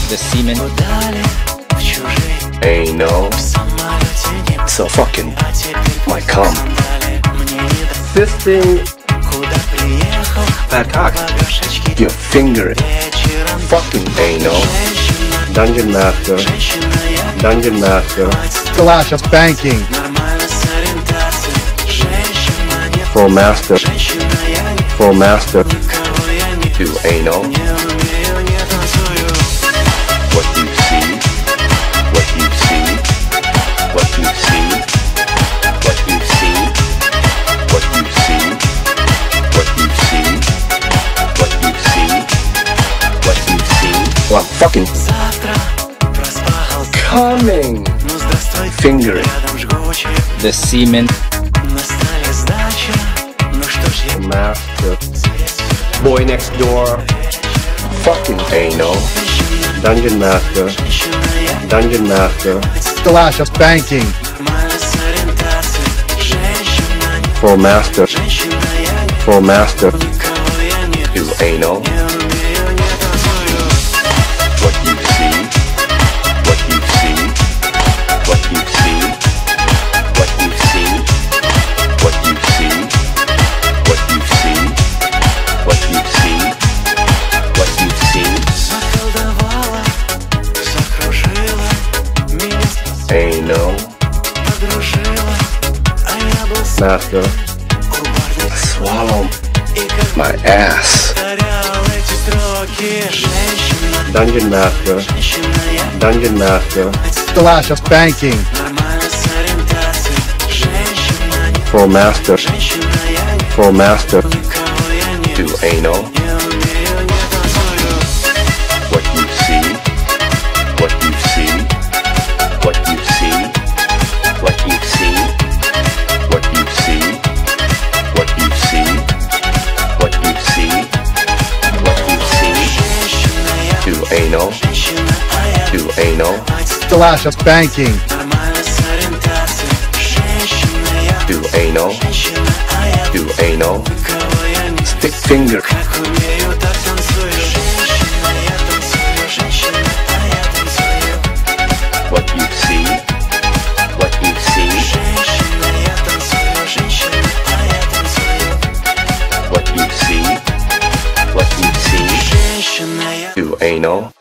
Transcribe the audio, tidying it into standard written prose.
The semen. Anal. So fucking my cum. Fisting. Fat cock. You finger it. Fucking anal. Dungeon master. Dungeon master. Clash of spanking. Full master. Full master. Do anal. What you see. What you see. What you see. What you see. What you see. What you see. What you see. What you see. Well, I'm fucking coming. Finger it. The semen. Master. Boy next door. Fucking anal. Dungeon master. Dungeon master. Clash of spanking. Full master. Full master. Do anal. What you see. What you see. What you see. What you see. What you see. What you see. What you see. What you see. Anal. Master. Swallow my ass. Dungeon master. Dungeon master. Clash of spanking. Full master. Full master. Do anal. What you see. What you see. What you see. What you see. What you see. What you see. What you see. What you see. Do anal. Do anal. Clash of spanking. Do anal. Do anal. Stick finger. What you see. What you see. What you see. What you see. Do anal.